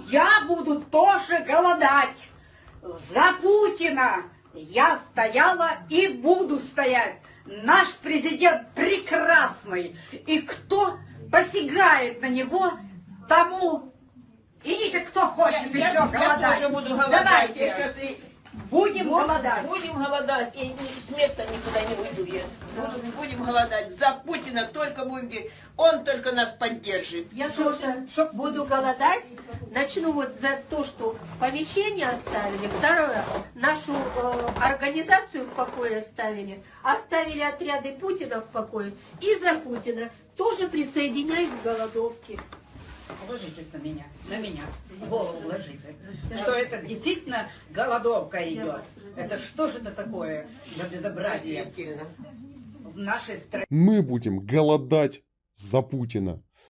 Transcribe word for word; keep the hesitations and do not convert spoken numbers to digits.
Я буду тоже голодать. За Путина я стояла и буду стоять. Наш президент прекрасный. И кто посягает на него, тому идите, кто хочет Я, еще я, голодать. я тоже буду голодать. Давайте. Я сейчас и... Будем голодать. Будем голодать. И с места никуда не уйду я. Буду, будем голодать. За Путина только будем делать. Он только нас поддержит. Я тоже буду голодать. Начну вот за то, что помещение оставили. Второе, нашу э, организацию в покое оставили. Оставили отряды Путина в покое. И за Путина тоже присоединяюсь к голодовке. Ложитесь на меня, на меня, в голову ложитесь. Что это действительно голодовка идет. Это что же это такое за безобразие в нашей стране? Мы будем голодать за Путина.